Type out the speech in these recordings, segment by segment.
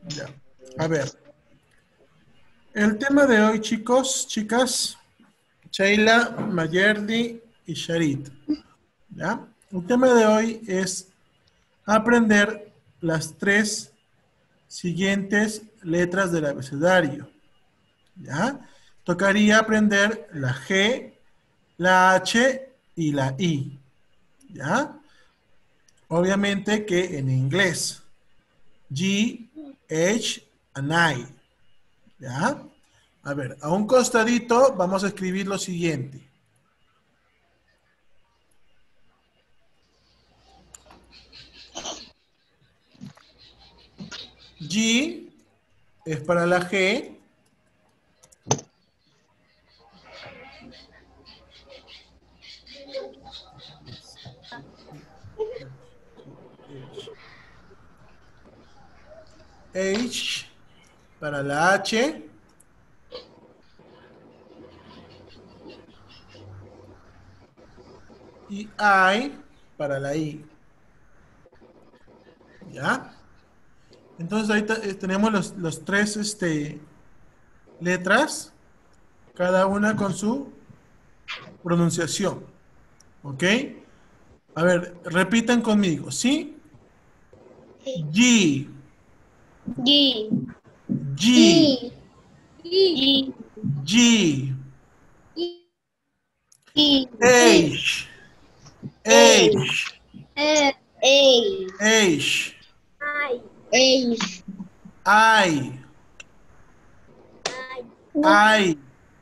Ya. A ver. El tema de hoy, chicos, chicas, Sheila, Mayerdi y Sharit. ¿Ya? El tema de hoy es aprender las tres siguientes letras del abecedario. ¿Ya? Tocaría aprender la G, la H y la I. ¿Ya? Obviamente que en inglés. G, H, and I. ¿Ya? A ver, a un costadito vamos a escribir lo siguiente. G es para la G. H para la H. Y I para la I. ¿Ya? Entonces ahí tenemos los tres letras, cada una con su pronunciación. ¿Ok? A ver, repitan conmigo, ¿sí? G, G, G, G, G, G, G, H, A, H, F, A, H, A, I, I.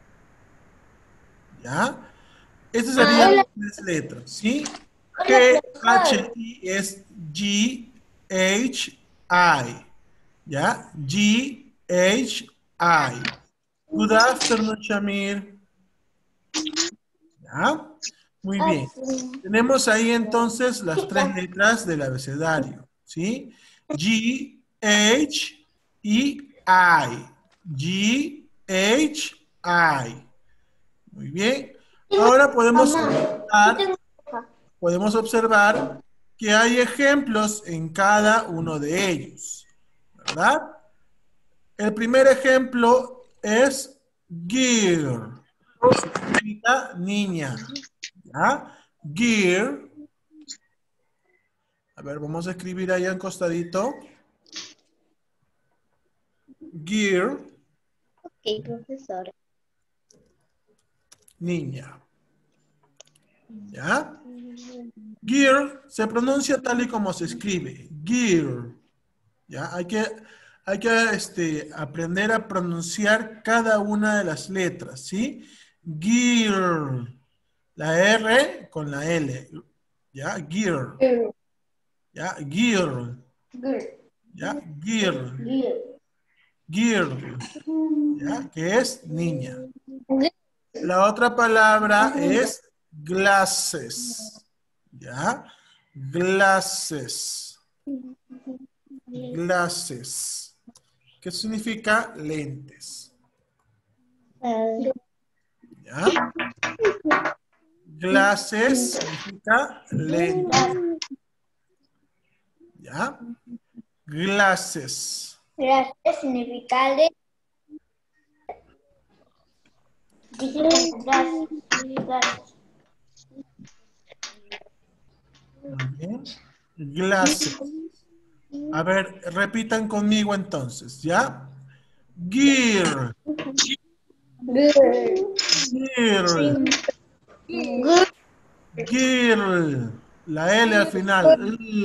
¿Ya? Estas serían I. las letras, ¿sí? Hola, G, H, profesor. I es G, H, I. ¿Ya? G, H, I. Good afternoon, Shamir. ¿Ya? Muy bien. Tenemos ahí entonces las tres letras del abecedario, ¿sí? G, H y I. G, H, I. Muy bien. Ahora Mamá, yo tengo. podemos observar que hay ejemplos en cada uno de ellos, ¿verdad? El primer ejemplo es girl, significa niña, ¿ya? Girl. A ver, vamos a escribir ahí al costadito. Girl, Ok, profesor. niña, ¿ya? Girl se pronuncia tal y como se escribe. Girl. ¿Ya? Hay que aprender a pronunciar cada una de las letras, ¿sí? Girl. La R con la L. ¿Ya? Girl. Girl, ¿Ya? Girl. girl, ¿Ya? Girl. girl, Girl. ¿Ya? Que es niña. girl. La otra palabra es glasses. ¿Ya? Glasses. Glasses. ¿Qué significa lentes? ¿Ya? Glasses significa lentes. ¿Ya? Glasses. Gracias significa de. Gracias. Gracias. Muy bien. Glasses. A ver, repitan conmigo entonces, ¿ya? Gear. Girl, Girl. girl, Girl. La L al final.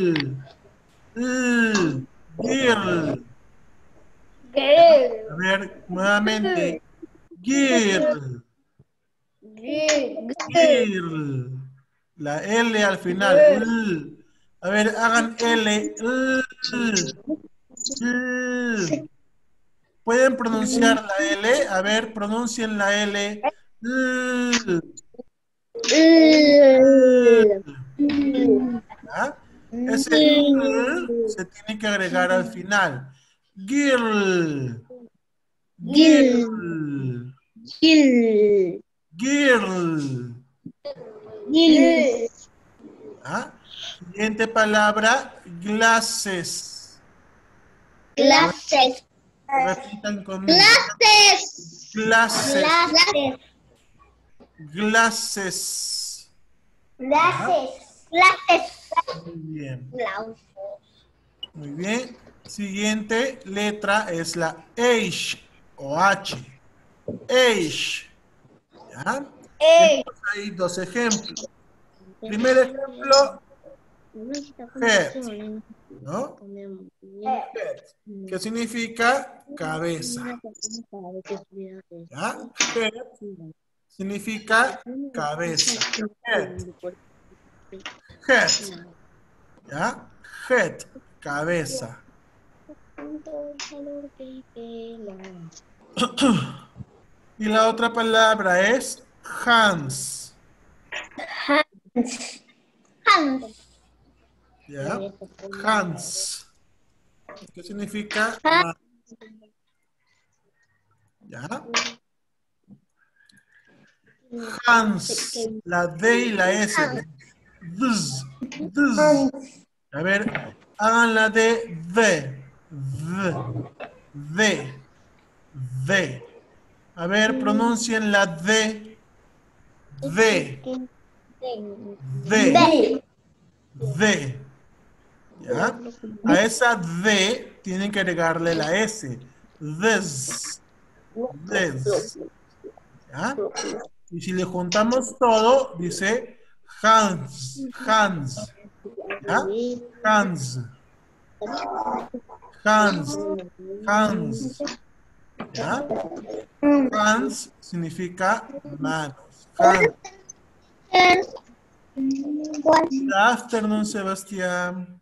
Girl. ¿Ya? girl, A ver, nuevamente. Girl. girl, girl, Girl. La L al final. girl. A ver, hagan L. ¿Pueden pronunciar la L? A ver, pronuncien la L. ¿Ya? Ese se tiene que agregar al final. Girl. Girl. Gil, Girl. Gil, ¿Ya? Siguiente palabra, glasses. Clases. Repitan conmigo. Clases. Clases. Clases. Glasses. Clases. Clases. Muy bien. Clases. Muy bien. Siguiente letra es la H o H. H. ¿Ya? Tenemos ahí dos ejemplos. Primer ejemplo, head, ¿no? Head, que significa cabeza. ¿Ya? Head significa cabeza. Head. Head. ¿Ya? Head, cabeza. Y la otra palabra es hands. Hands. ¿Ya? Hands. ¿Qué significa? Manos. ¿Ya? Hands. La D y la S. Dz, dz. A ver, hagan la de D. D. A ver, pronuncien la D. D. D. ¿Ya? A esa D tienen que agregarle la S. This. This. ¿Ya? Y si le juntamos todo, dice hands. Hands. ¿Ya? Hands. Hands. Hands. ¿Ya? Hands significa manos. Hands. Good afternoon, Sebastián.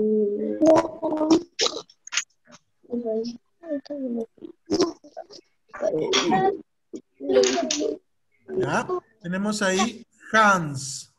¿Ya? Tenemos ahí hands.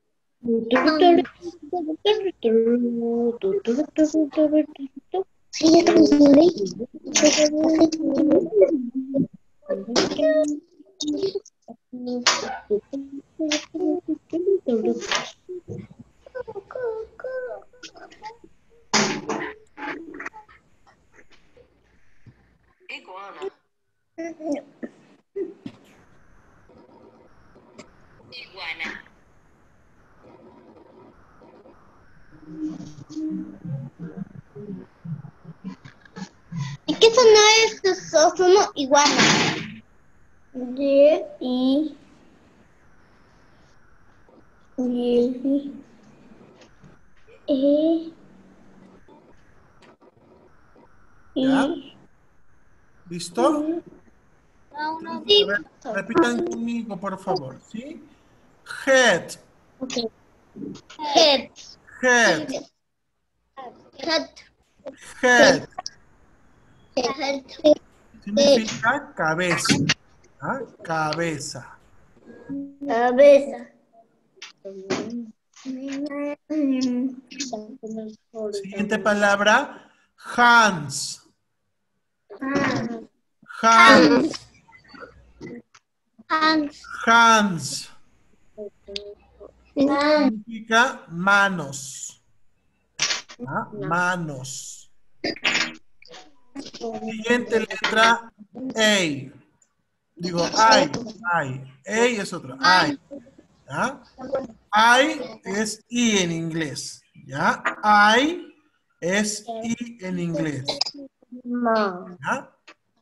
Iguana. Iguana. ¿Y qué son estos? Son iguanas. D, I, E, ¿Ya? I. ¿Listo? Sí. A ver, repitan conmigo, por favor. ¿Sí? Head. Okay. Head. Head. Head. Head. Head. Significa cabeza. ¿Ah? Cabeza. Cabeza. Siguiente palabra, hands. Hands. Hands. Hands. Significa manos. ¿Ah? Manos. Siguiente letra, A. Digo, I. A es otro. I. ¿Ya? I es I en inglés. ¿Ya? I es I en inglés. ¿Ya?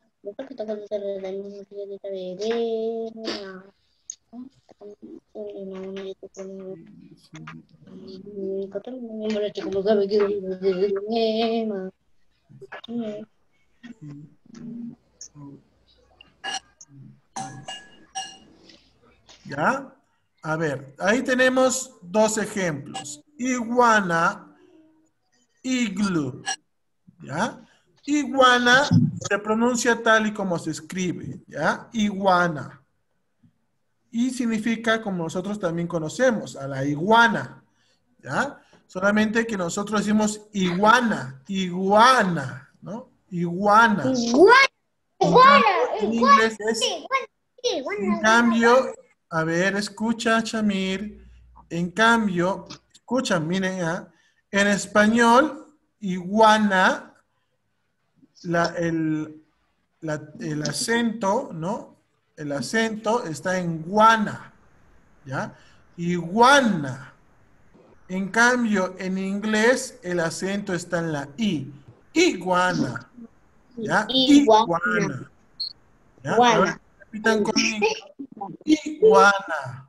¿Ya? A ver, ahí tenemos dos ejemplos. Iguana, igloo. ¿Ya? Iguana se pronuncia tal y como se escribe. ¿Ya? Iguana. Y significa, como nosotros también conocemos, a la iguana. ¿Ya? Solamente que nosotros decimos iguana, iguana, ¿no? Iguana. En inglés es, en cambio, a ver, escucha, Chamir. En cambio, escucha, miren, en español, iguana el acento, ¿no? El acento está en guana, ¿ya? Iguana. En cambio, en inglés, el acento está en la I. Iguana, ¿ya? Iguana. ¿Ya? Ahora repitan conmigo. Iguana.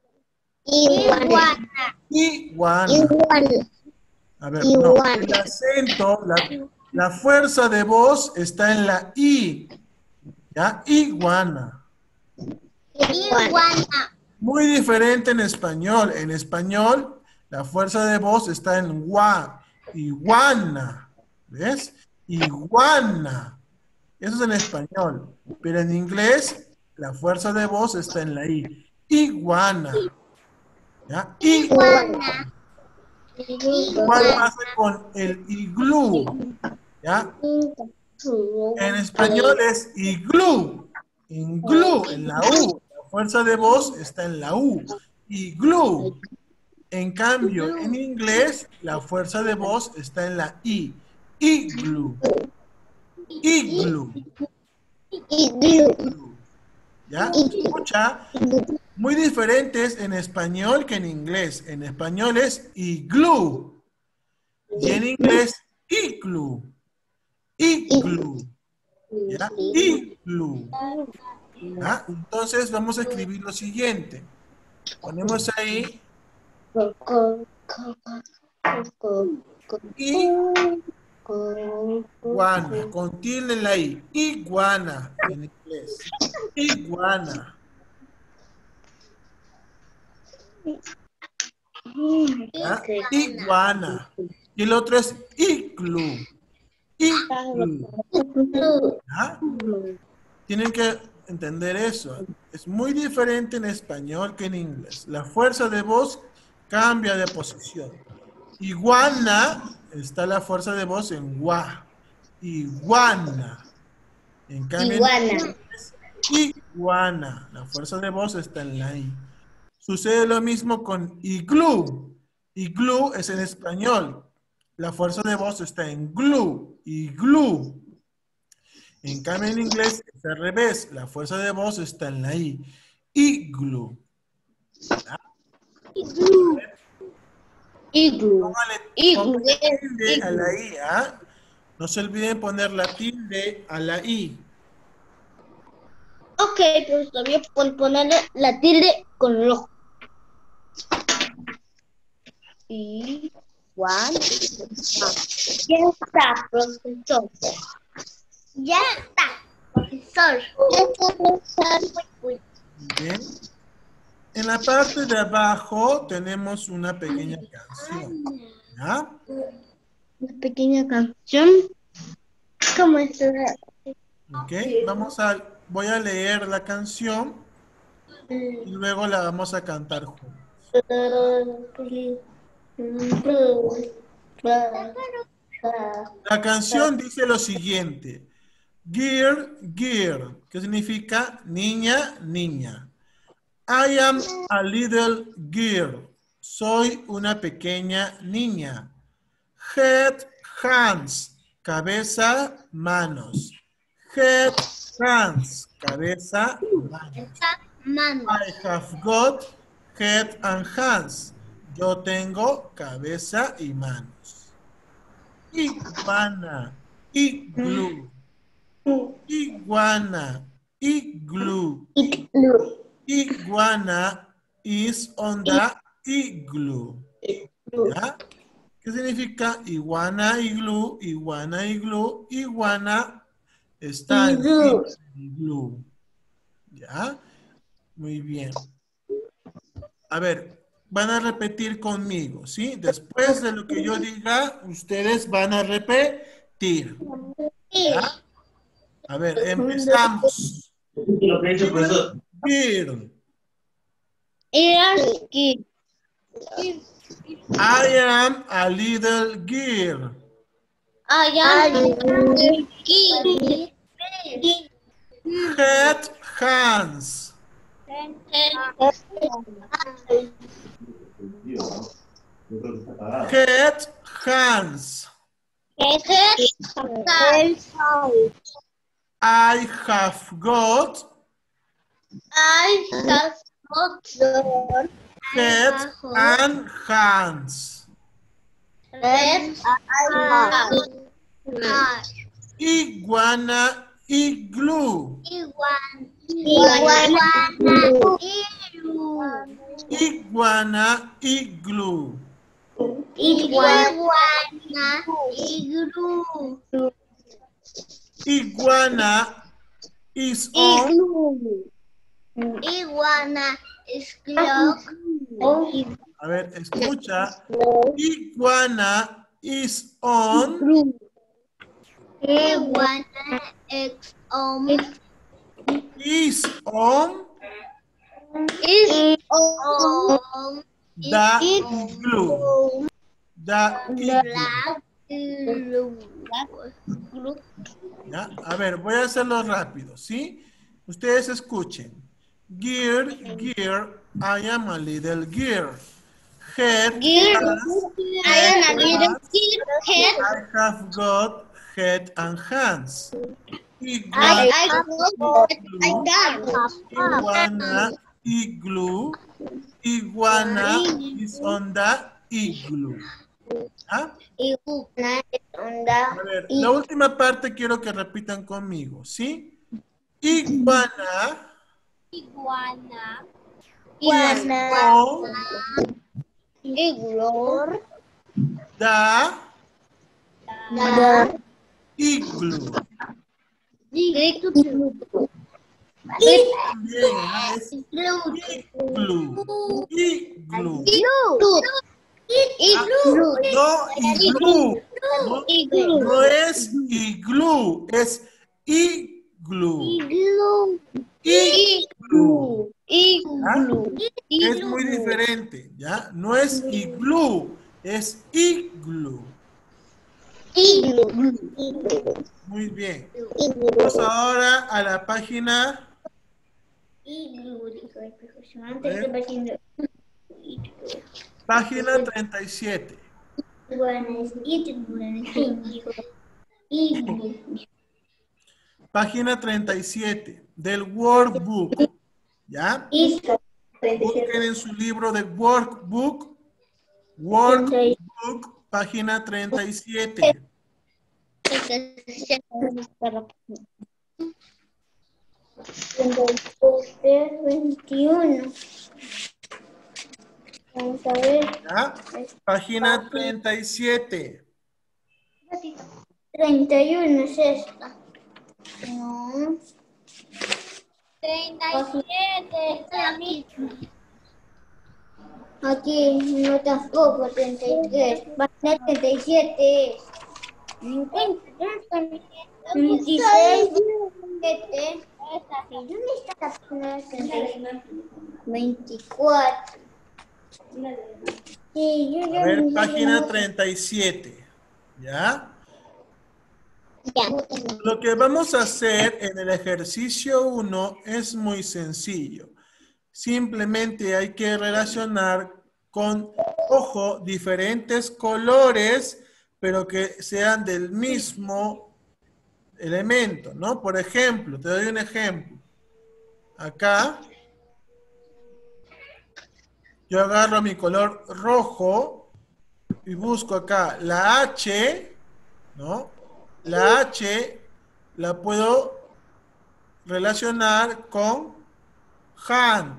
Iguana. Iguana. Iguana. A ver, no. El acento, la fuerza de voz está en la I. ¿Ya? Iguana. Iguana. Muy diferente en español. En español, la fuerza de voz está en gua. Iguana. ¿Ves? Iguana. Eso es en español. Pero en inglés, la fuerza de voz está en la I. Iguana. ¿Ya? Iguana. Igual pasa con el iglú. ¿Ya? En español es iglú. Iglú, en la U. La fuerza de voz está en la U. Iglú. En cambio, en inglés, la fuerza de voz está en la I. Iglú. Iglú. Iglú. ¿Ya? Escucha. Muy diferentes en español que en inglés. En español es iglú. Y en inglés, iglú. Iglú. ¿Ya? Iglú. ¿Ya? Entonces vamos a escribir lo siguiente. Ponemos ahí iguana, con tilde en la I. Iguana en inglés. Iguana. ¿Ya? Iguana. Y el otro es iglú. Iglú. ¿Ya? Tienen que entender eso. Es muy diferente en español que en inglés. La fuerza de voz cambia de posición. Iguana está la fuerza de voz en gua. Iguana. En cambio, en inglés, iguana. La fuerza de voz está en la I. Sucede lo mismo con iglú. Iglú es en español. La fuerza de voz está en glue. Iglú. En cambio, en inglés es al revés. La fuerza de voz está en la I. Iglú. Iglú. Póngale tilde a la I, ¿ah? No se olviden poner la tilde a la I. Ok, pero todavía ponerle la tilde con el ojo. Y Juan. Ya está, profesor. Ya está, profesor. Ya está, profesor. Muy bien. En la parte de abajo tenemos una pequeña canción. ¿Ya? Una pequeña canción. ¿Cómo es? Ok, voy a leer la canción y luego la vamos a cantar juntos. La canción dice lo siguiente. Girl, girl, que significa niña, niña. I am a little girl. Soy una pequeña niña. Head, hands, cabeza, manos. Head, hands, cabeza, manos. I have got head and hands. Yo tengo cabeza y manos. Iguana, iglú. Iguana, iglú. Iguana is on the igloo. ¿Ya? ¿Qué significa iguana, iglú? Iguana, iglú. Iguana está en el iglú. ¿Ya? Muy bien. A ver, van a repetir conmigo, ¿sí? Después de lo que yo diga, ustedes van a repetir. ¿Ya? A ver, empezamos. Lo que he hecho, profesor. Girl. I I am a little girl. Head, hands. Head, hands. I have got head and hands. Iguana igloo. Iguana igloo. Iguana is on. Iguana is clock. A ver, escucha. Iguana is on. Iguana is on. Is on Is on. the igloo. The igloo. ¿Ya? A ver, voy a hacerlo rápido, ¿sí? Ustedes escuchen. Gear, gear, I am a little gear. Head, Gear, I am a little head. I have got head and hands. I Iguana igloo. Iguana is on the igloo. ¿Ah? A ver, la última parte quiero que repitan conmigo, ¿sí? Iguana. Iguana. Igloo. The igloo. Bien, es igloo. Igloo. No, igloo. No es igloo, es igloo. Igloo. Es muy diferente, ¿ya? No es igloo, es igloo. Muy bien. Vamos ahora a la página. Página 37. Página 37 del workbook. ¿Ya? Busquen en su libro de workbook. Workbook, página 37. 21. Vamos a ver. ¿Ya? Página 37. 31 es esta. No. 37 está aquí. Aquí no tampoco 33. Página 37 es. 26. ¿Dónde está la página 24? Sí, A ver, página 37. ¿Ya? Lo que vamos a hacer en el ejercicio 1 es muy sencillo. Simplemente hay que relacionar con, ojo, diferentes colores, pero que sean del mismo elemento, ¿no? Por ejemplo, te doy un ejemplo. Acá, yo agarro mi color rojo y busco acá la H, ¿no? La H la puedo relacionar con hand,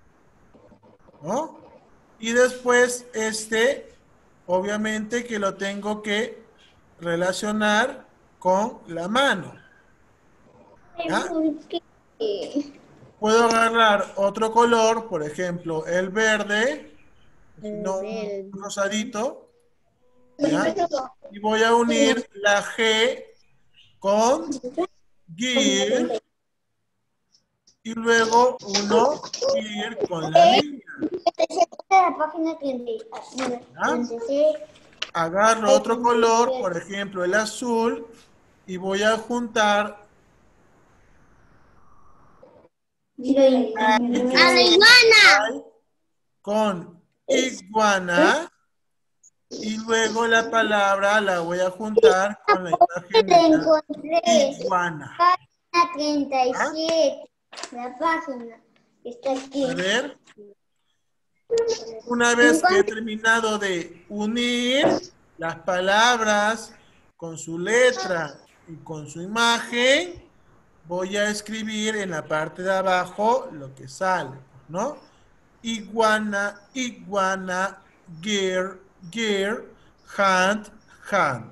¿no? Y después obviamente que lo tengo que relacionar con la mano. ¿Ya? Puedo agarrar otro color, por ejemplo, el verde, no, un rosadito, ¿ya? Y voy a unir la G con gear y luego uno gear con la línea. ¿Ya? Agarro otro color, por ejemplo, el azul, y voy a juntar A la iguana. con iguana Y luego la palabra la voy a juntar con la imagen La de la encontré. iguana. Página 37. La página está aquí. A ver. Una vez que he terminado de unir las palabras con su letra y con su imagen, voy a escribir en la parte de abajo lo que sale, ¿no? Iguana, iguana, gear, gear, hand, hand.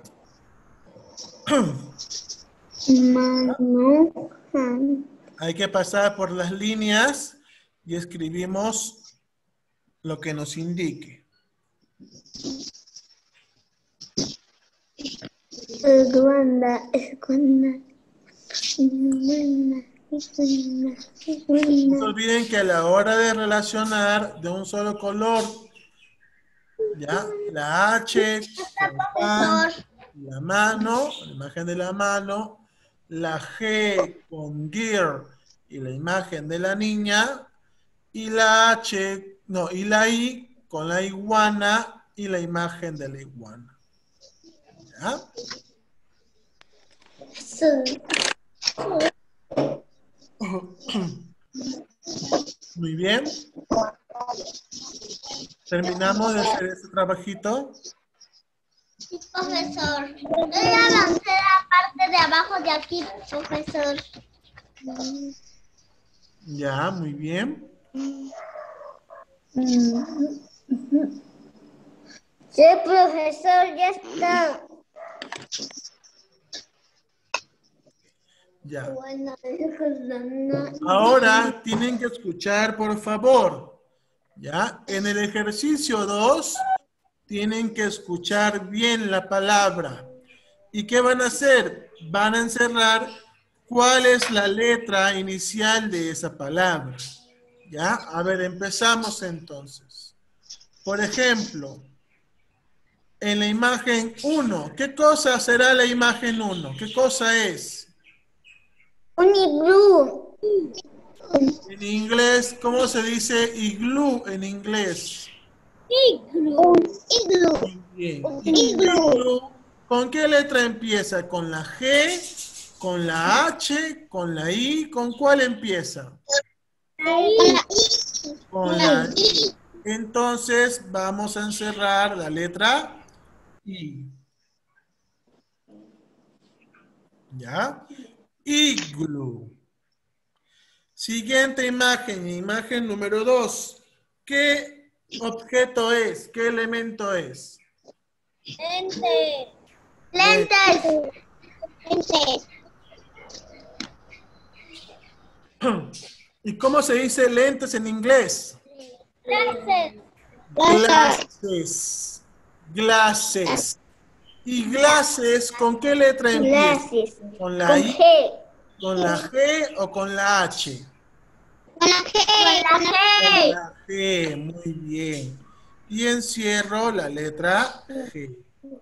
Mano. Hay que pasar por las líneas y escribimos lo que nos indique. Iguana, iguana. No se olviden que a la hora de relacionar de un solo color, ¿ya? La H con hand, la mano, la imagen de la mano, la G con gear y la imagen de la niña, y la H, no, y la I con la iguana y la imagen de la iguana. ¿Ya? Muy bien. Terminamos de hacer este trabajito. Sí, profesor. Yo ya avancé la parte de abajo de aquí, profesor. Ya, muy bien. Sí, profesor, ya está. Ya. Bueno, Ahora tienen que escuchar, por favor. ¿Ya? En el ejercicio 2, tienen que escuchar bien la palabra. ¿Y qué van a hacer? Van a encerrar cuál es la letra inicial de esa palabra. ¿Ya? A ver, empezamos entonces. Por ejemplo, en la imagen 1, ¿qué cosa será la imagen 1? ¿Qué cosa es? un iglú. En inglés, ¿cómo se dice iglú en inglés? Iglú. Iglú. Muy bien. Iglú. Iglú, ¿con qué letra empieza? ¿Con la G? ¿Con la H? ¿Con la I? ¿Con cuál empieza? Con la I. Entonces vamos a encerrar la letra I. ¿Ya? Iglú. Siguiente imagen, imagen número 2. ¿Qué objeto es? ¿Qué elemento es? Lentes. Lentes. Lentes. ¿Y cómo se dice lentes en inglés? Glasses. Glasses. Glasses. ¿Y glasses con qué letra empieza? Glasses. ¿Con la Con I? G. ¿Con la G o con la H? Con la G. Con la Con G. la G, muy bien. Y encierro la letra G.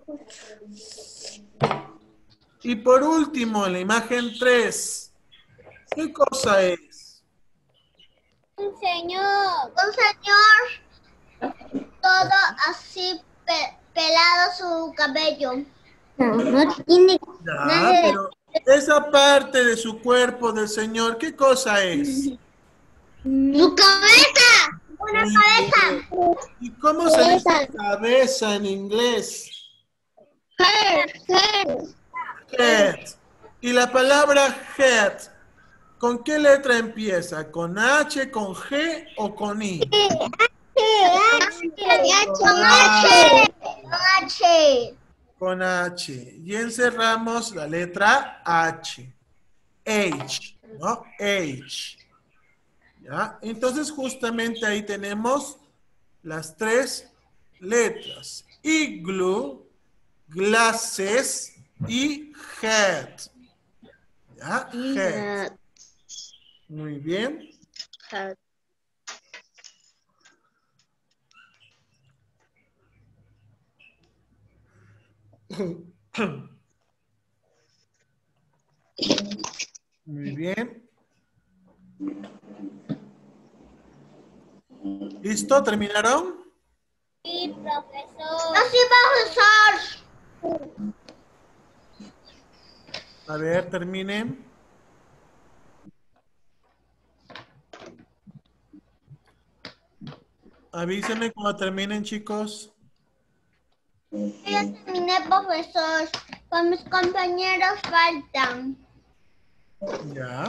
Y por último, en la imagen 3, ¿qué cosa es? Un señor. Un señor. Todo así pelado su cabello. No tiene Ya, nada. pero esa parte de su cuerpo del Señor, ¿qué cosa es? Su cabeza. Una Muy cabeza. bien. ¿Y cómo se dice cabeza en inglés? Head. Head. Y la palabra head, ¿con qué letra empieza? ¿Con H, con G o con I? Con H. Con H. Y encerramos la letra H. H, ¿no? H. ¿Ya? Entonces justamente ahí tenemos las tres letras. Igloo, glasses y head. ¿Ya? Head. Muy bien. Muy bien. ¿Listo? ¿Terminaron? Sí, Sí, profesor. No, sí, profesor. A ver, terminen. Avísenme cuando terminen, chicos. Ya terminé, profesor. Con mis compañeros faltan. Ya.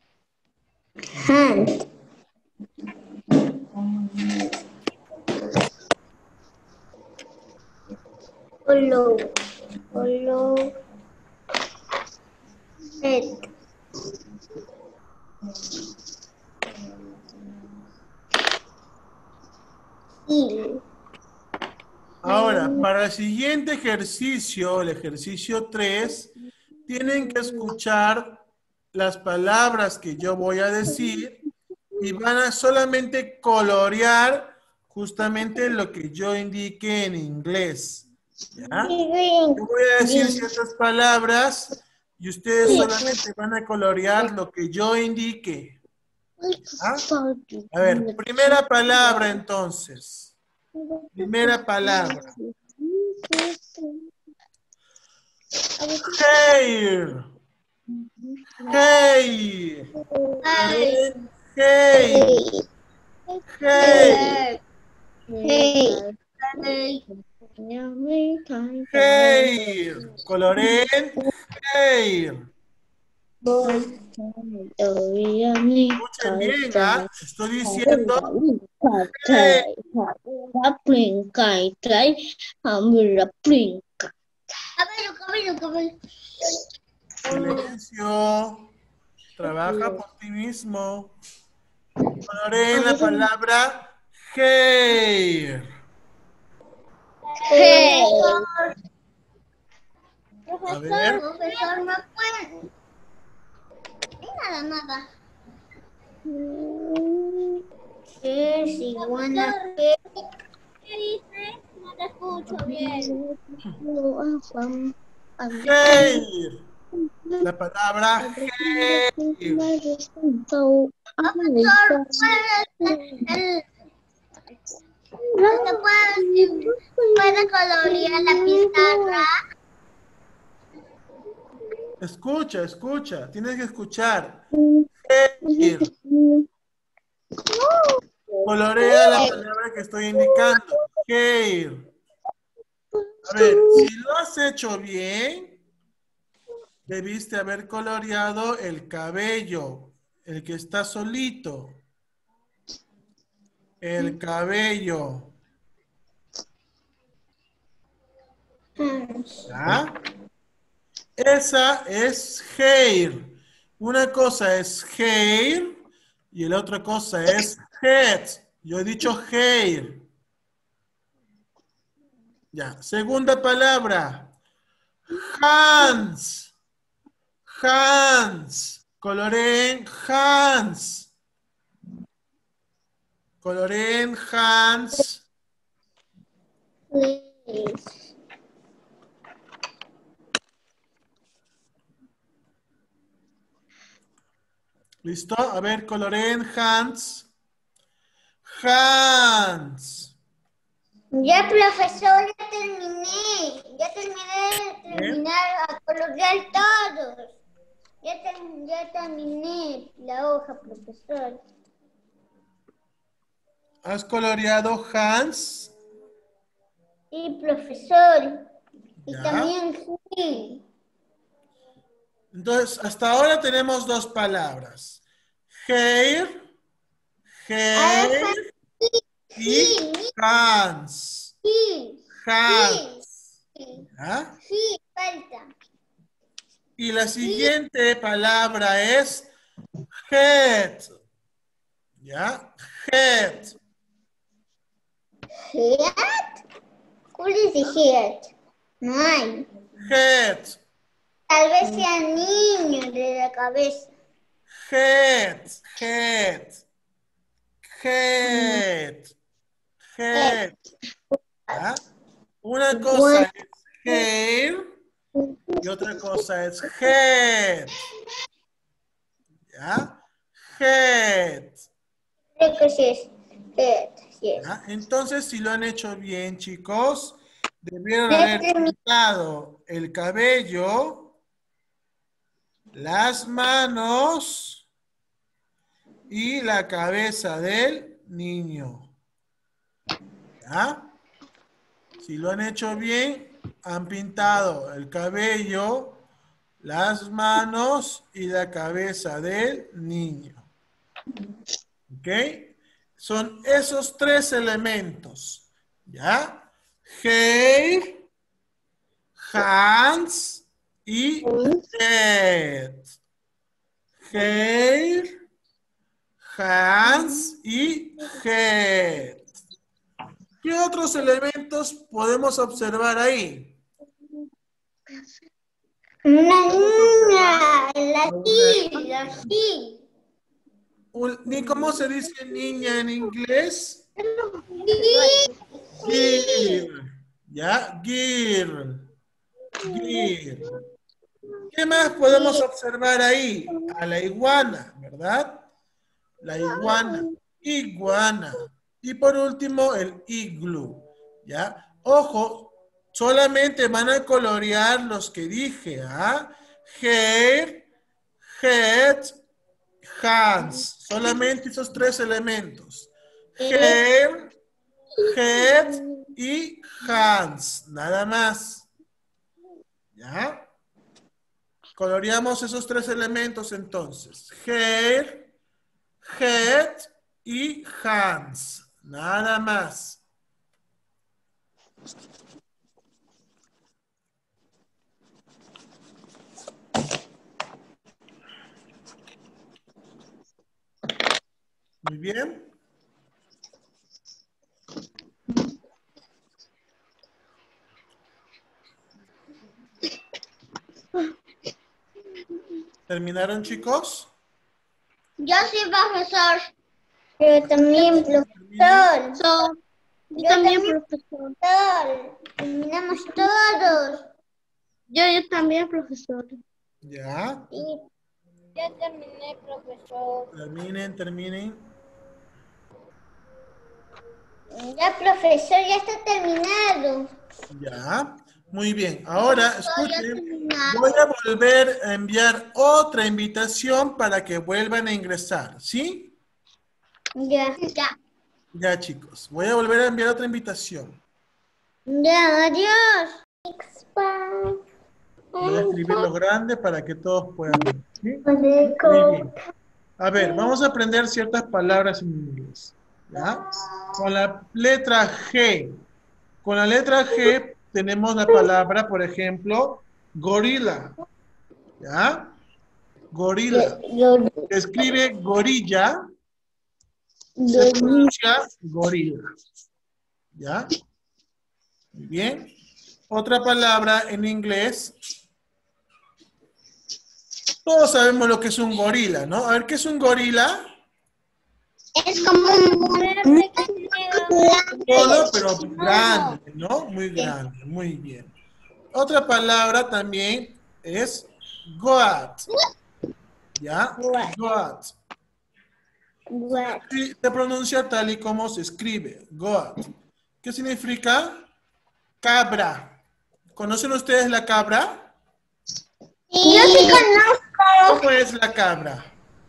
Follow. Head. Heel. Ahora, para el siguiente ejercicio, el ejercicio 3, tienen que escuchar las palabras que yo voy a decir y van a solamente colorear justamente lo que yo indique en inglés. ¿Ya? Yo voy a decir ciertas palabras y ustedes solamente van a colorear lo que yo indique. ¿Ah? A ver, primera palabra entonces. Primera palabra. Hair. Hey. Hey. Hey. Hair. Coloreen. Hair. Escuchen bien, ¿ah? Estoy diciendo hey. Silencio. Trabaja por ti mismo. Coloreen la palabra hair. A ver. Profesor, no puede. Nada. Iguana. ¿Qué dice? No te escucho bien. Hair. La palabra hair. Profesor, ¿puede colorear la pizarra? Escucha. Tienes que escuchar. Hair. Colorea la palabra que estoy indicando. Hair. A ver, si lo has hecho bien, debiste haber coloreado el cabello, el que está solito. El cabello. ¿Ya? Esa es hair. Una cosa es hair y la otra cosa es head. Yo he dicho hair. Ya. Segunda palabra. Hands. Hands. Coloreen hands. Coloreen hands. ¿Listo? A ver, coloreen hands. Hands. Ya, profesor, ya terminé a colorear todos. Ya terminé la hoja, profesor. ¿Has coloreado hands? Sí, profesor. Y Ya. también sí. Entonces, hasta ahora tenemos dos palabras. Hair, y hands. Hands. ¿Ya? Sí, falta. Y la siguiente palabra es head. ¿Ya? Head. ¿Head? ¿Cuál es el head? No hay. Head. Tal vez sea niño de la cabeza. Head. ¿Ya? Una cosa es hair y otra cosa es head. ¿Ya? Head. Creo que sí es head. ¿Ya? Entonces, si lo han hecho bien, chicos, debieron haber pintado el cabello, las manos y la cabeza del niño. ¿Ya? Si lo han hecho bien, han pintado el cabello, las manos y la cabeza del niño. ¿Ok? Son esos tres elementos. ¿Ya? Hair, hands y head. Hair, hands y head. ¿Qué otros elementos podemos observar ahí? Una niña, la sí. ¿Ni cómo se dice niña en inglés? Sí. Girl. ¿Ya? Girl. Girl. ¿Qué más podemos observar ahí? A la iguana, ¿verdad? La iguana. Iguana. Y por último, el iglú. ¿Ya? Ojo, solamente van a colorear los que dije, ¿ah? Hair, head, hands. Solamente esos tres elementos. Hair, head y hands. Nada más. ¿Ya? Coloreamos esos tres elementos entonces. Hair, head y hands. Nada más. Muy bien. ¿Terminaron, chicos? Yo sí, profesor. Yo también, profesor. Yo también, profesor. Terminamos todos. Yo también, profesor. Ya. Sí. Ya terminé, profesor. Terminen. Ya, profesor, ya está terminado. Ya. Muy bien. Ahora, escuchen. Voy a volver a enviar otra invitación para que vuelvan a ingresar. ¿Sí? Ya. Ya, chicos. Voy a volver a enviar otra invitación. Ya, adiós. Voy a escribirlo grande para que todos puedan ver. ¿Sí? Muy bien. A ver, vamos a aprender ciertas palabras en inglés. ¿Ya? Con la letra G. Con la letra G tenemos la palabra, por ejemplo, gorila. ¿Ya? Gorila. Se escribe gorilla. Se pronuncia gorila. ¿Ya? Muy bien. Otra palabra en inglés. Todos sabemos lo que es un gorila, ¿no? A ver, ¿qué es un gorila? Es como un Solo, pero grande, ¿no? Muy grande, muy bien. Otra palabra también es goat. ¿Ya? Goat. Y se pronuncia tal y como se escribe, goat. ¿Qué significa? Cabra. ¿Conocen ustedes la cabra? Sí, yo sí conozco. ¿Cómo es la cabra?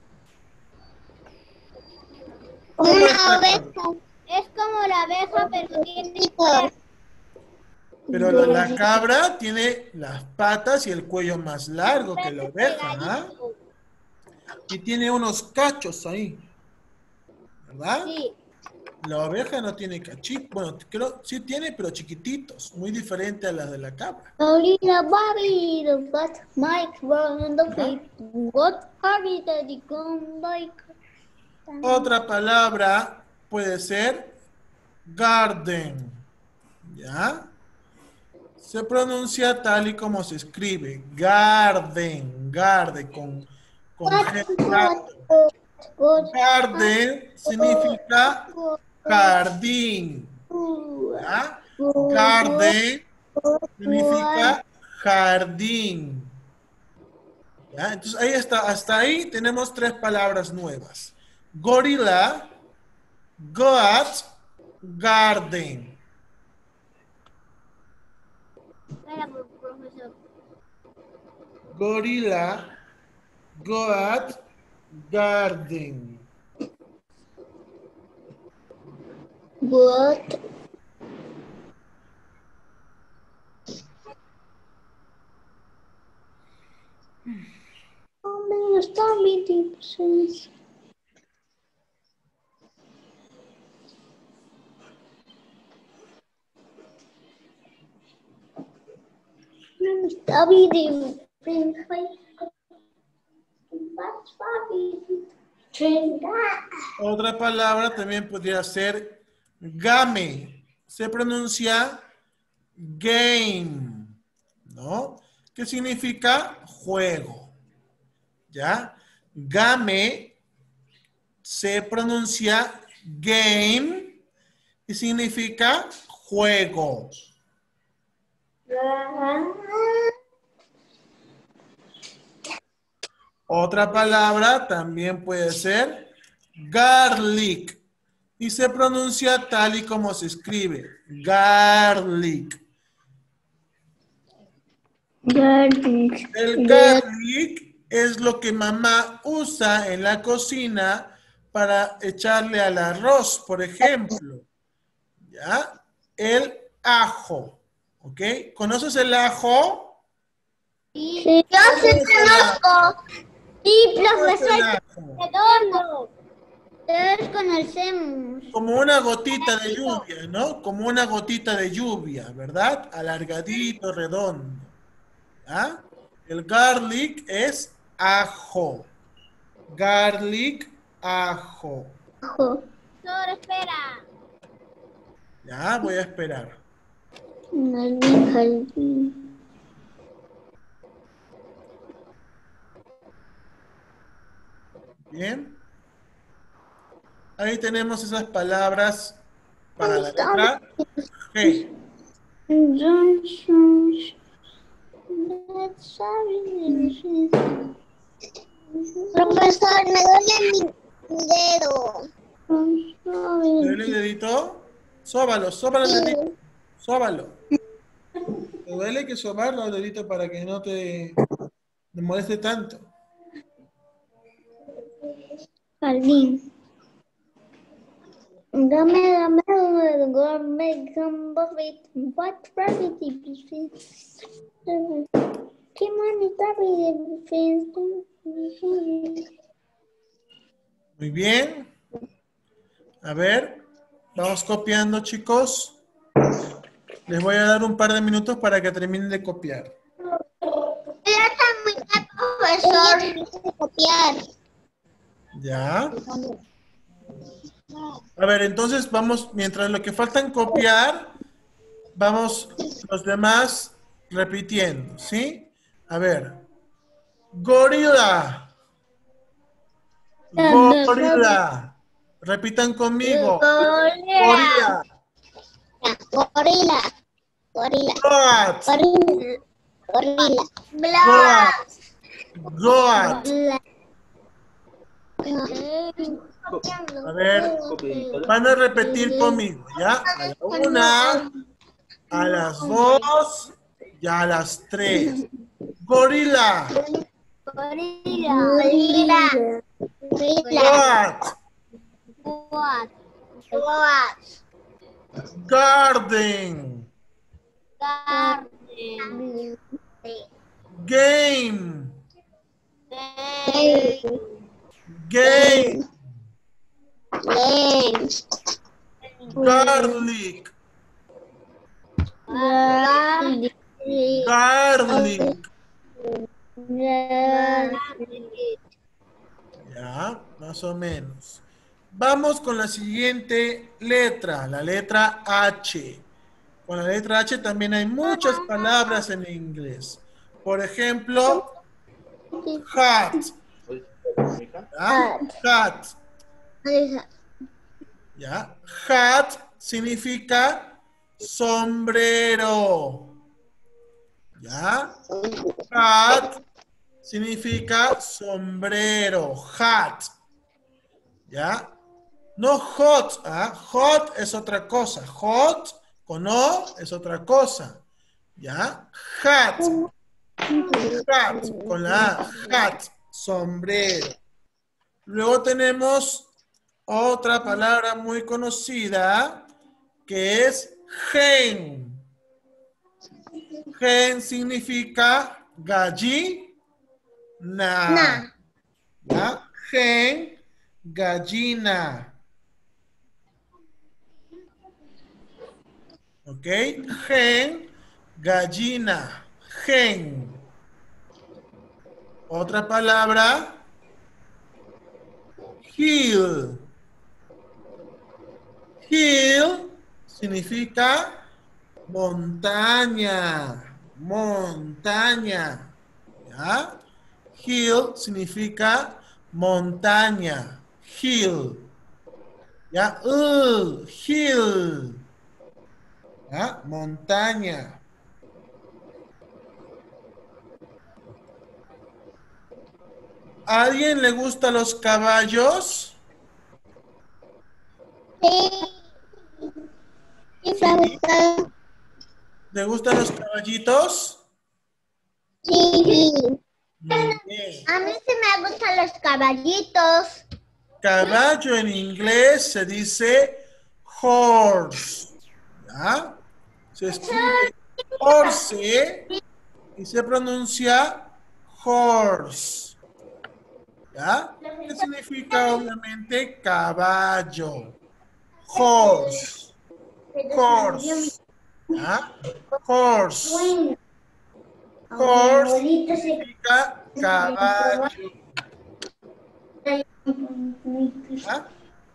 Una oveja. Es como la abeja, pero tiene cuernos. Pero la cabra tiene las patas y el cuello más largo que la oveja, ¿ah? Y tiene unos cachos ahí, ¿verdad? Sí. La oveja no tiene cachitos, bueno, creo, sí tiene, pero chiquititos, muy diferente a las de la cabra. Gorilla Bobby, the butt Mike run the feet. What hurry daddy gone like? Otra palabra puede ser garden, ¿ya? Se pronuncia tal y como se escribe, garden, con G. Garden significa jardín, ¿ya? Garden significa jardín, ¿ya? Entonces ahí está, hasta ahí tenemos tres palabras nuevas. Gorila, goat garden. Espera, profesor. Gorilla, goat, garden. What? Oh, me está bien, pues. Me está bien, Otra palabra también podría ser game. Se pronuncia game, ¿no? ¿Qué significa juego? ¿Ya? Game se pronuncia game y significa juego. Otra palabra también puede ser garlic y se pronuncia tal y como se escribe, garlic. El garlic es lo que mamá usa en la cocina para echarle al arroz, por ejemplo. ¿Ya? El ajo. ¿Ok? ¿Conoces el ajo? Sí, yo sí conozco. Sí, ¿Cómo es el profesor, ajo? redondo. Todos conocemos. Como una gotita de lluvia, ¿no? Como una gotita de lluvia, ¿verdad? Alargadito, redondo. ¿Ah? El garlic es ajo. Garlic, ajo. Solo espera. Ya, voy a esperar. Bien. Ahí tenemos esas palabras para la letra G. Profesor, me duele mi dedo. ¿Te duele el dedito? Sóbalo, sóbalo el dedito. Sóbalo. ¿Te duele que sobarlo el dedito para que no te moleste tanto? Jardín. Dame gourmet gumbo with what rabbit is ¿Qué manita Muy bien. A ver, vamos copiando, chicos. Les voy a dar un par de minutos para que terminen de copiar. Ya está muy bien, profesor. Copiar. ¿Ya? A ver, entonces vamos, mientras lo que faltan copiar, vamos los demás repitiendo, ¿sí? A ver. Gorila. Gorila. Repitan conmigo. Gorila. Gorila. Gorila. Goat. Gorila. Goat. Goat. A ver, van a repetir conmigo, ¿ya? A la una, a las dos y a las tres. Gorila. Gorila. Goat. Garden. Game. Game. Garlic. Garlic. Ya, más o menos. Vamos con la siguiente letra, la letra H. Con la letra H también hay muchas palabras en inglés. Por ejemplo, hat. ¿Ya? Hat. ¿Ya? Hat significa sombrero. ¿Ya? Hat significa sombrero. Hat. ¿Ya? No hot, ¿ah? Hot es otra cosa. Hot con O es otra cosa. ¿Ya? Hat. Hat con la A. Hat. Sombrero. Luego tenemos otra palabra muy conocida que es hen. Hen significa gallina. ¿Ya? Hen, gallina. ¿Ok? Hen, gallina. Hen. Otra palabra. Hill. Hill significa montaña. Montaña. ¿Ya? Hill significa montaña. Hill. ¿Ya? Hill. ¿Ya? Montaña. ¿A alguien le gustan los caballos? Sí. Sí, profesor. ¿Le gustan los caballitos? Sí. Muy bien. A mí sí me gustan los caballitos. Caballo en inglés se dice horse. ¿Ya? Se escribe horse y se pronuncia horse. ¿Ya? ¿Qué significa obviamente caballo? Horse. Horse. ¿Ya? Horse. Horse significa caballo. ¿Ya?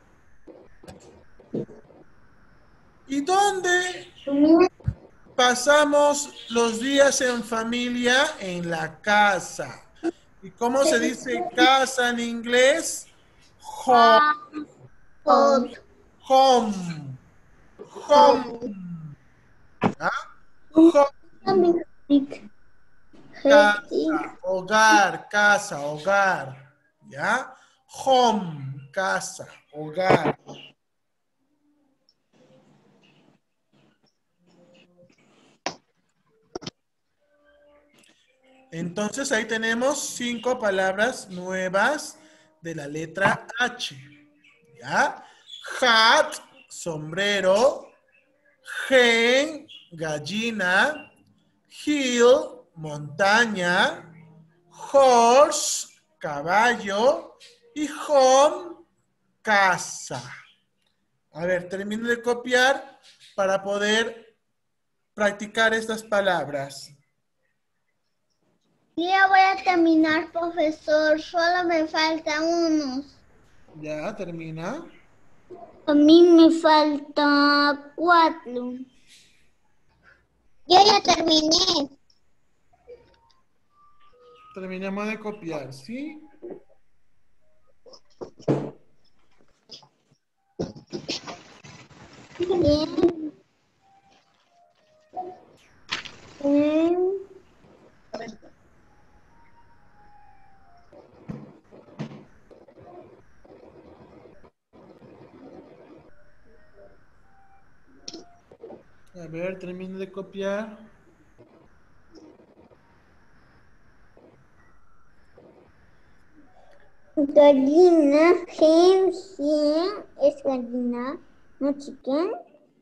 ¿Y dónde pasamos los días en familia? En la casa. ¿Y cómo se dice casa en inglés? Home. Home. Home. ¿Ya? Home. Casa, hogar, casa, hogar. ¿Ya? Home, casa, hogar. Entonces ahí tenemos 5 palabras nuevas de la letra H. ¿Ya? Hat, sombrero. Hen, gallina. Hill, montaña. Horse, caballo. Y home, casa. A ver, termino de copiar para poder practicar estas palabras. Ya voy a terminar, profesor. Solo me faltan unos. Ya, termina. A mí me falta 4. Yo ya terminé. Terminamos de copiar, ¿sí? Bien. A ver, termino de copiar. Gallina, hen es gallina, no chicken.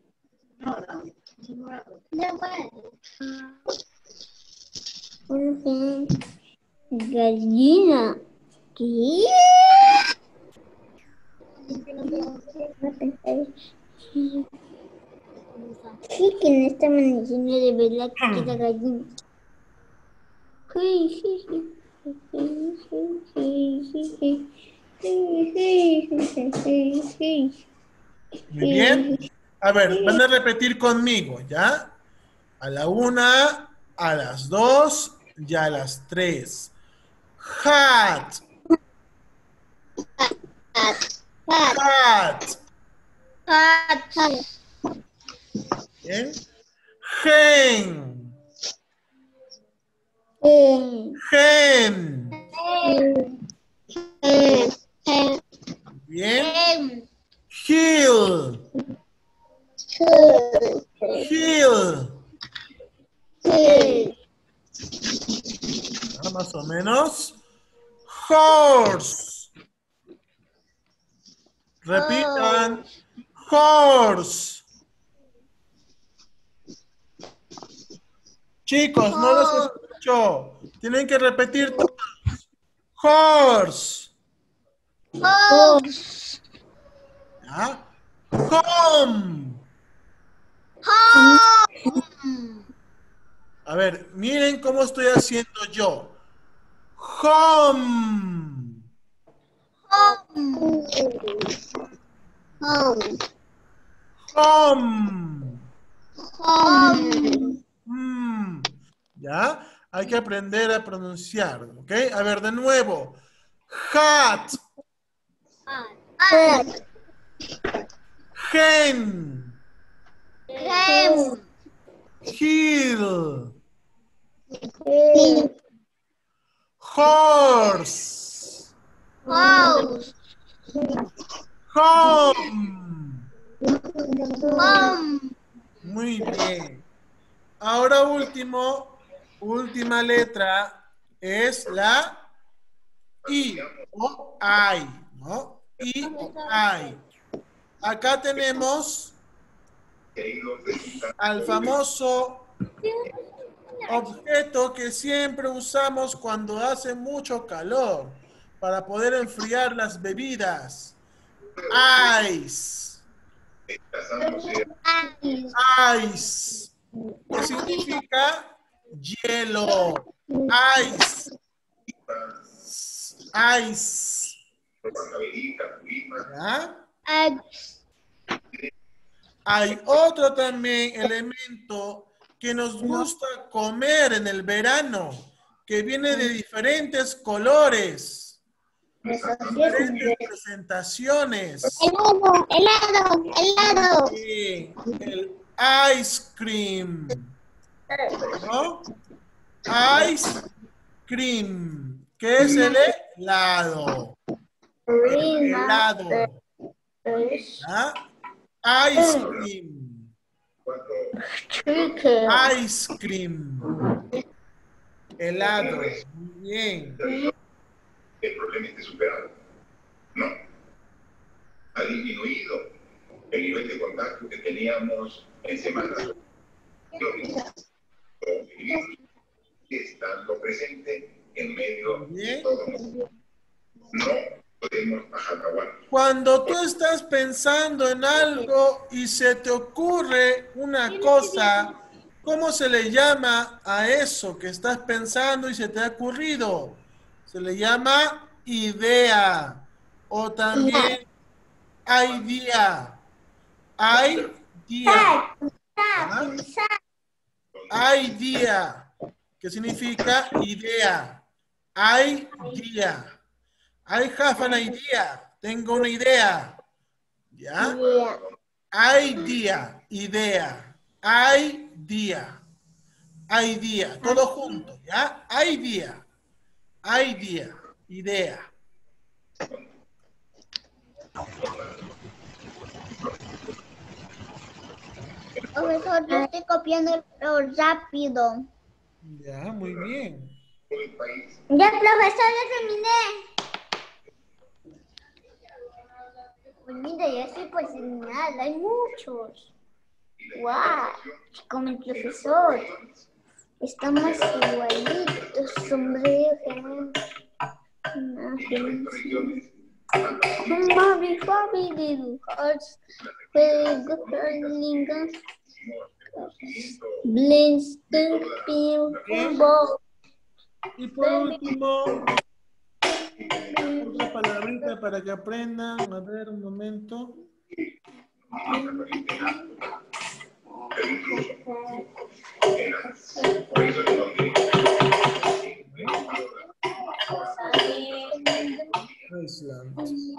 Un hen, gallina. ¿Qué? Chicken está amaneciendo de verdad que la gallina. Muy bien. A ver, van a repetir conmigo, ¿ya? A la 1, a las 2 y a las 3. Hat. Hat. Bien. Hen. Hen. Bien. Horse. Repitan. Horse. Chicos, no los escucho. Tienen que repetir todos. Horse. Horse. ¿Ya? Home. Home. A ver, miren cómo estoy haciendo yo. Home. Home. Home. Home. Home. ¿Ya? Hay que aprender a pronunciar, ¿ok? A ver, de nuevo. Hat. Hat. Hen. Hen. Hill. Horse. House. Home. Home. Muy bien. Ahora última letra es la I o I, ¿no? I o I. Acá tenemos al famoso objeto que siempre usamos cuando hace mucho calor para poder enfriar las bebidas. Ice. Ice. ¿Qué significa? Hielo. Ice. Ice. ¿Ya? Hay otro también elemento que nos gusta comer en el verano, que viene de diferentes colores, diferentes presentaciones. Helado. Sí, el ice cream, ¿no? Ice cream, que es el helado. El helado. ¿Ah? Ice cream. Ice cream. Helado. Muy bien. El problema esté superado. No. Ha disminuido el nivel de contacto que teníamos en semanas. Estando presente en medio de todo. No podemos bajar la guardia. Cuando tú estás pensando en algo y se te ocurre una cosa, ¿cómo se le llama a eso que estás pensando y se te ha ocurrido? Se le llama idea o también idea. Idea. ¿Ah? Idea, que significa idea. Idea. I have an idea. Tengo una idea. ¿Ya? Idea. Idea. Idea. Idea. Todo junto. ¿Ya? Idea. Idea. Idea. Profesor, yo estoy copiando rápido. Ya, muy bien. Ya, profesor, ya terminé. Mira, ya estoy por terminar, hay muchos. ¡Guau! Como el profesor. Estamos igualitos, sombrero. Mommy, Bobby, little hearts. Blister, pinball. Y por último, otra palabrita para que aprendan. A ver, un momento. Iceland.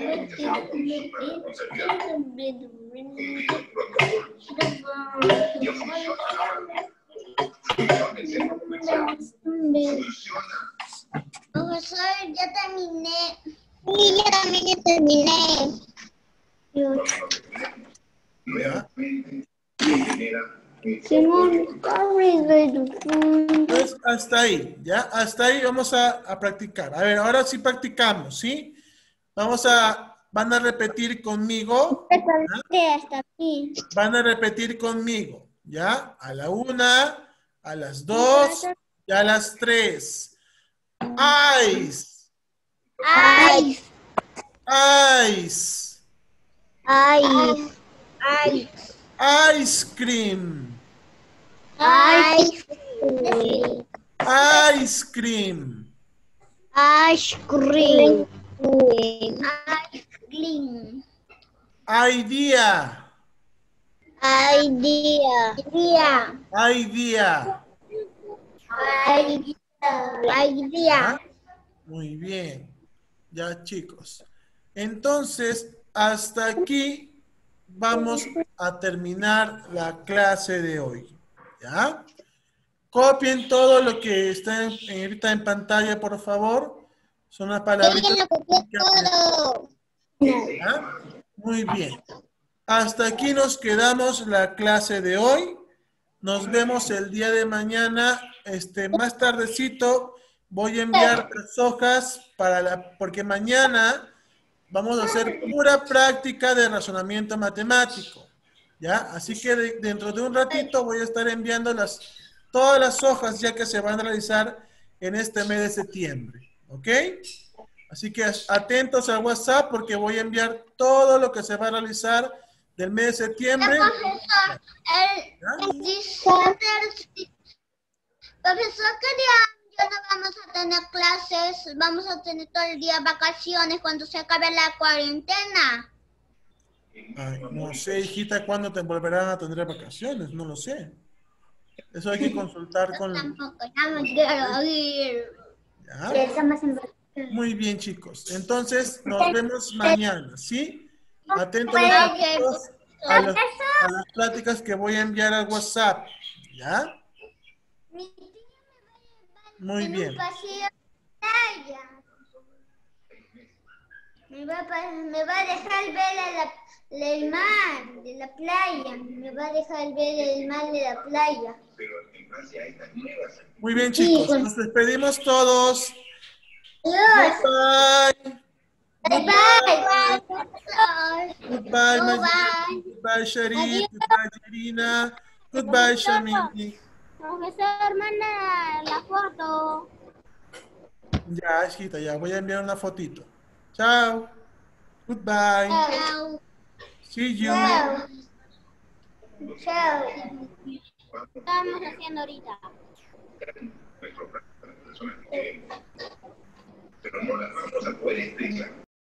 Profesor, ya terminé. Sí, yo también ya terminé. ¿Ya? genera Simón, Pues hasta ahí, ¿ya? Hasta ahí vamos a practicar. A ver, ahora sí practicamos, ¿sí? Van a repetir conmigo. ¿Ya? hasta aquí. Van a repetir conmigo, ¿ya? A la 1, a las 2 y a las 3. Ice, Ice, ice, ice, ice, ice cream, ice, ice cream, ice cream, ice cream, idea, idea, idea. idea. Muy bien. Ya, chicos. Entonces, hasta aquí vamos a terminar la clase de hoy. ¿Ya? Copien todo lo que está ahorita en pantalla, por favor. Son las palabritas. ¿Ya? Muy bien. Hasta aquí nos quedamos la clase de hoy. Nos vemos el día de mañana. Más tardecito voy a enviar las hojas porque mañana vamos a hacer pura práctica de razonamiento matemático. ¿Ya? Así que dentro de un ratito voy a estar enviando todas las hojas ya que se van a realizar en este mes de septiembre. ¿Ok? Así que atentos al WhatsApp porque voy a enviar todo lo que se va a realizar del mes de septiembre. Profesor, profesor, ¿qué día ya no vamos a tener clases? Vamos a tener todo el día vacaciones cuando se acabe la cuarentena. Ay, no sé, hijita, ¿cuándo te volverán a tener vacaciones? No lo sé. Eso hay que consultar con... Tampoco, ya me quiero ir. ¿Ya? Muy bien, chicos. Entonces, nos vemos mañana, ¿sí? Atentos a las pláticas que voy a enviar al WhatsApp. ¿Ya? Muy bien. Me va a dejar ver el mar de la playa. Me va a dejar ver el mar de la playa. Muy bien, chicos. Nos despedimos todos. Adiós. Goodbye. Bye. Goodbye, Mayuri. Goodbye, Sharif. Goodbye, Irina. Goodbye, Shamini. Profesor, manda la foto. Ya, hijita, ya. Voy a enviar una fotito. Chao. Goodbye. Chao. See you. Chao. Chao. ¿Qué estamos haciendo ahorita? Pero no las vamos a poder explicar.